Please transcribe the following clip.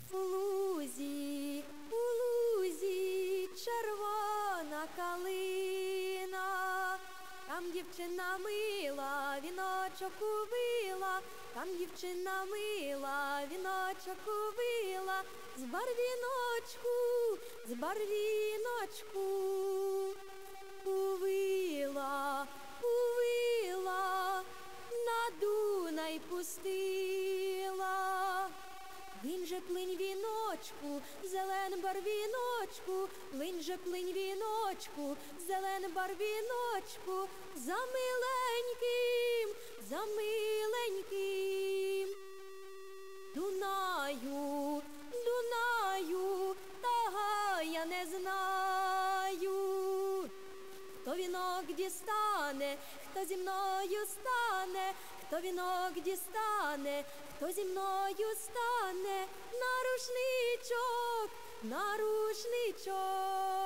У лузі червона калина, там дівчина мила, віночок увила, там дівчина мила, віночок увила, з барвіночку, увила, на Дунай пустила. Плинь же плинь віночку, зелен барвіночку, плинь же плинь віночку, зелен барвіночку, за миленьким Дунаю, тага я не знаю. Хто вінок дістане, хто зі мною стане, хто вінок дістане, хто зі мною стане, на рушничок,